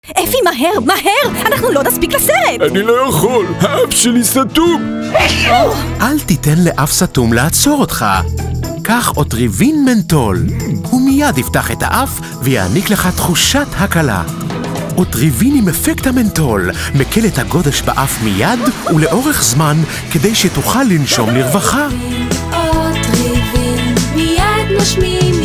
אפי, מהר, מהר! אנחנו לא נספיק לסרט! אני לא יכול, האף שלי סתום! אל תיתן לאף סתום לעצור אותך. קח אוטריבין מנטול. הוא מיד יפתח את האף ויעניק לך תחושת הקלה. אוטריבין עם אפקט המנטול מקל את הגודש באף מיד ולאורך זמן כדי שתוכל לנשום לרווחה. אוטריבין מיד נושמים